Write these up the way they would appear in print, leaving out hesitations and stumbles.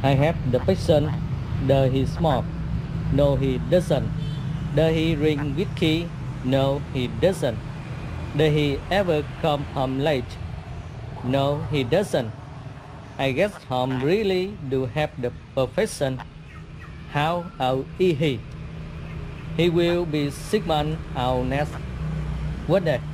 I have the passion. Does he smoke? No, he doesn't. Does he drink whiskey? No, he doesn't. Does he ever come home late? No, he doesn't. I guess Tom really do have the profession. How old is he? He will be 6 months old next. What day?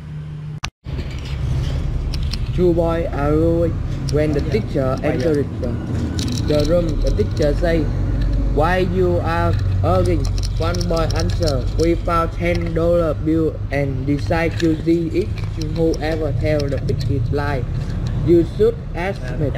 Two boys are rowing. When the teacher entered the room, the teacher say, "Why you are arguing?" One boy answered, "We found $10 bill and decide to see it. Whoever tell the biggest lie, you should estimate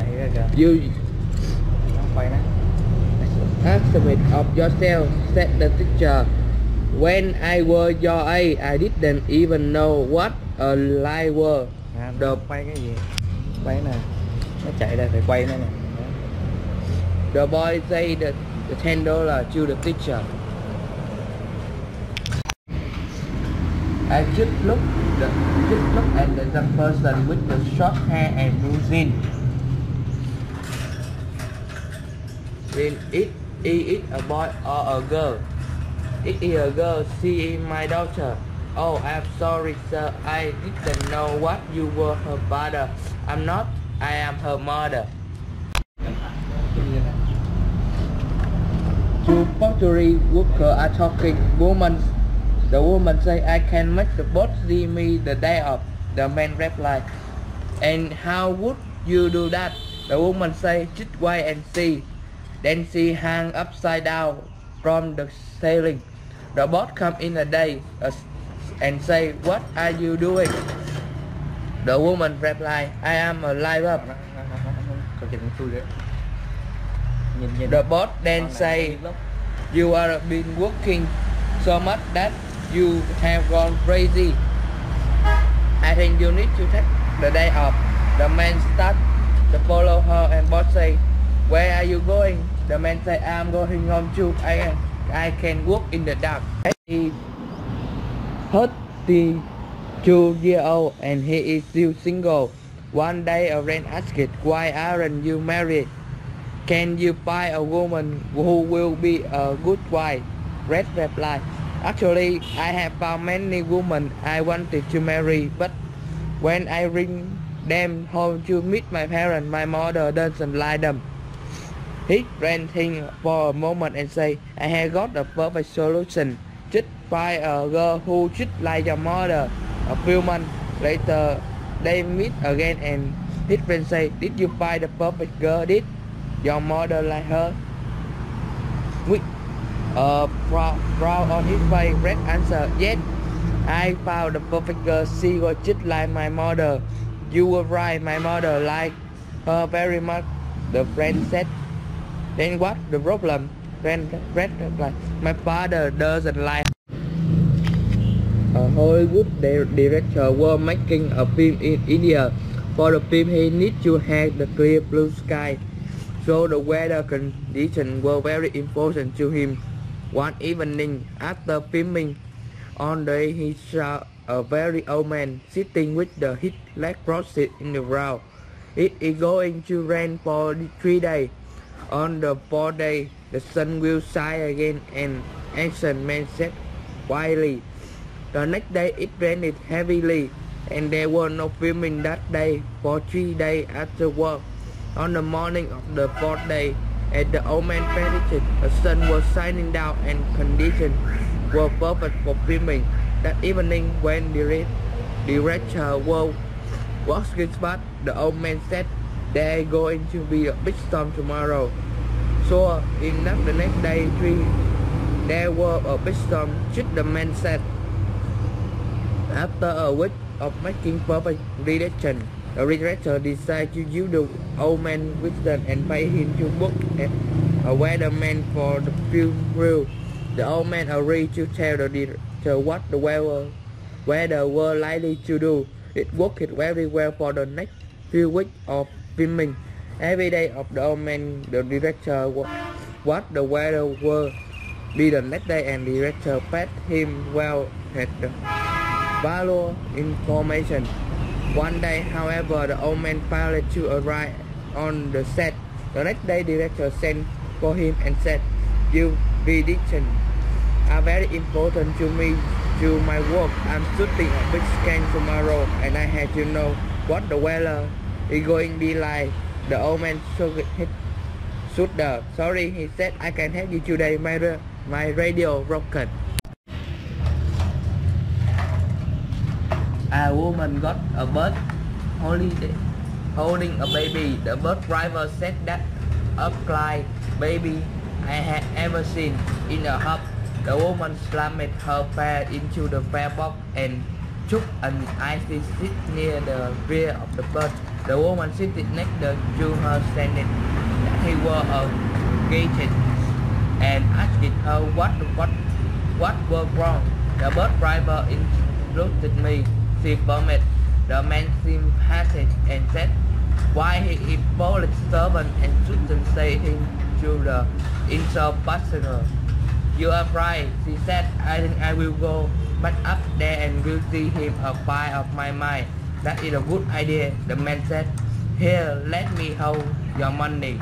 of yourself," said the teacher. "When I was your age, I didn't even know what a lie was." Nó quay cái gì? Quay nè. Nó chạy đây phải quay nữa nè. The boy say the $10 to the teacher. I just look at the young person with the short hair and blue jeans. Then is it a boy or a girl? It is a girl. She is my daughter. Oh, I'm sorry, sir. I didn't know what you were her father. I'm not. I am her mother. Two factory workers are talking. The woman say, "I can make the boss see me the day of." The man replied, "And how would you do that?" The woman say, "Just wait and see." Then she hung upside down from the ceiling. The boss come in a day and say, "What are you doing?" The woman replied, "I am a live. The boss then say, "You are been working so much that you have gone crazy. I think you need to take the day off." The man start to follow her and boss say, "Where are you going?" The man say, "I'm going home too. I can walk in the dark." He 32-year-old and he is still single. One day a friend asked, "Why aren't you married? Can you find a woman who will be a good wife?" Red replied, "Actually, I have found many women I wanted to marry, but when I bring them home to meet my parents, my mother doesn't like them." His friend think for a moment and say, "I have got a perfect solution. Just find a girl who just like your mother." A few months later, they meet again and his friend say, "Did you find the perfect girl? Did your mother like her?" With a frown on his face, Red answered, "Yes, I found the perfect girl. She was just like my mother." "You were right, my mother liked her very much," the friend said. "Then what's the problem?" Red replied, "My father doesn't like her." A Hollywood director was making a film in India. For the film, he needed to have the clear blue sky, so the weather conditions were very important to him. One evening, after filming, on the day he saw a very old man sitting with his legs crossed in the ground. "It is going to rain for 3 days. On the 4th day, the sun will shine again," an ancient man said quietly. The next day it rained heavily, and there was no filming that day for 3 days afterward. On the morning of the 4th day, as the old man predicted, the sun was shining down and conditions were perfect for filming. That evening, when the director was walking past, the old man said, "There is going to be a big storm tomorrow." So enough, the next day there was a big storm, just the man said. After a week of making perfect prediction, the director decided to use the old man's wisdom and pay him to book a weatherman for the film crew. The old man agreed to tell the director what the weather were likely to do. It worked very well for the next few weeks of filming. Every day of the old man, the director what the weather will be the next day, and the director paid him well at the valuable information. One day, however, the old man failed to arrive on the set. The next day, director sent for him and said, "Your predictions are very important to me, to my work. I'm shooting a big scan tomorrow, and I had to know what the weather is going to be like." The old man shook his shoulder. "Sorry," he said, "I can't help you today. My radio broken." A woman got a bird holding a baby. The bus driver said that ugly baby I had ever seen in a hub. The woman slammed her pair into the fare box and took an icy seat near the rear of the bus. The woman sitting next to her said that he was a gadget and asked her what was wrong. The bus driver interrupted me. She permitted. The man seemed hesitant and said, "Why he is police servant and shouldn't say him to the inside passenger." "You are right," she said. "I think I will go back up there and will see him a pie of my mind." "That is a good idea," the man said. "Here, let me hold your money."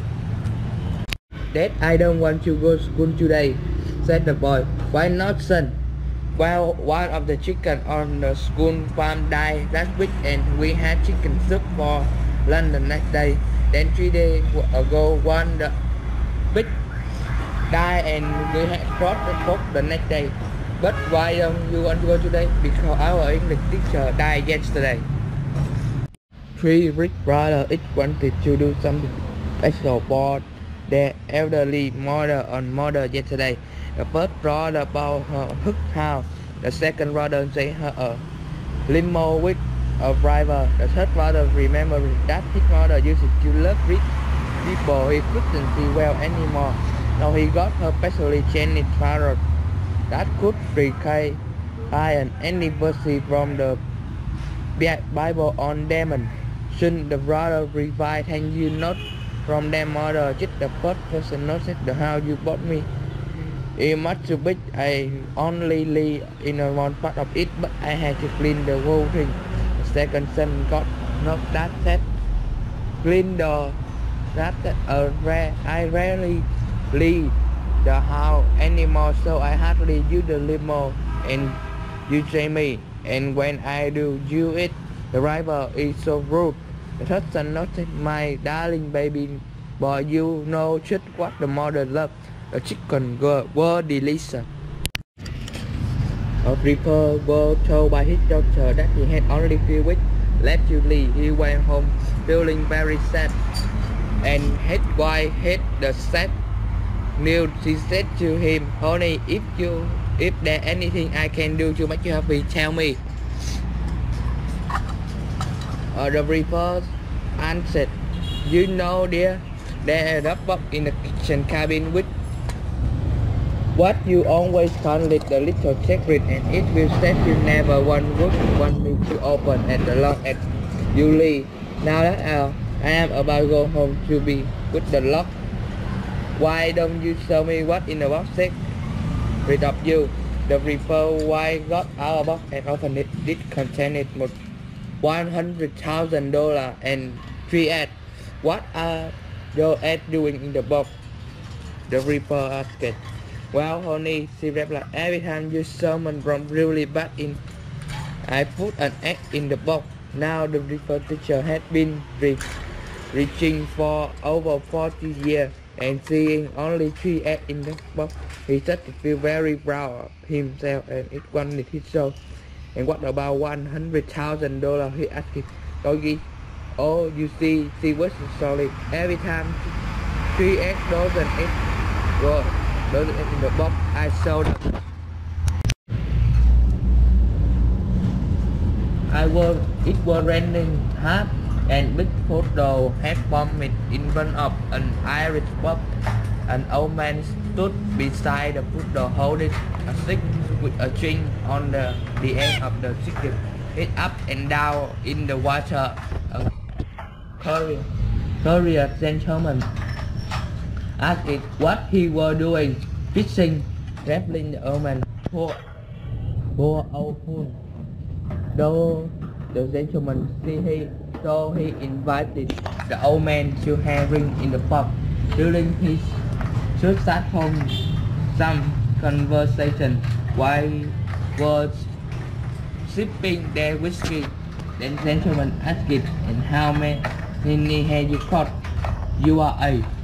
"Dad, I don't want to go to school today," said the boy. "Why not, son?" "Well, one of the chickens on the school farm died last week and we had chicken soup for lunch the next day. Then 3 days ago one the pig died and we had brought the pork the next day." "But why don't you want to go today?" "Because our English teacher died yesterday." Three rich brothers each wanted to do something special for their elderly mother yesterday. The first brother bought her a hook house. The second brother sent her a limo with a driver. The third brother remembered that his mother used to love rich people he couldn't see well anymore. Now he got her specially changed parrot that could recite any verse from the Bible on demon. Soon the brother replied, "Thank you not from their mother, just the first person noticed the house you bought me. It must be big. I only live in one part of it, but I had to clean the whole thing." The second son got knocked that said, "Clean the that I rarely leave the house anymore, so I hardly use the limo and you say me. And when I do use it, the driver is so rude." The third son noticed, "My darling baby boy, you know just what the mother loves. The chicken were delicious." A reaper was told by his doctor that he had only few weeks left to live. He went home feeling very sad, and his wife had the sad news. She said to him, "Honey, if there's anything I can do to make you happy, tell me." The reaper answered, "You know, dear, there's a box in the kitchen cabin with what you always call it the little secret, and it will set you never want me to open as long as you live. Now that I am about to go home to be with the lock. Why don't you show me what in the box says? Rid of you." The reaper wife got out a box and opened it. It contained $100,000 and 3 ads. "What are your ads doing in the box?" The reaper asked. "Well, honey," she replied, "every time you summon from really bad in, I put an egg in the box." Now the reaper teacher had been reaching for over 40 years, and seeing only 3 eggs in the box, he started to feel very proud of himself, and it wanted his soul. "And what about $100,000? he asked Doggy. "Oh, you see," she was sorry. "Every time 3 eggs doesn't in the box, I sold them. It was raining hard, and big photo had bombed in front of an Irish pub. An old man stood beside the photo holding a stick with a string on the end of the stick, it up and down in the water. A Korean gentleman asked what he was doing. "Fishing," replied the old man. Poor old fool. Though the gentleman see he So he invited the old man to having in the pub. During his sat home some conversation while was sipping their whiskey. Then gentleman asked, and how many have you caught? You are a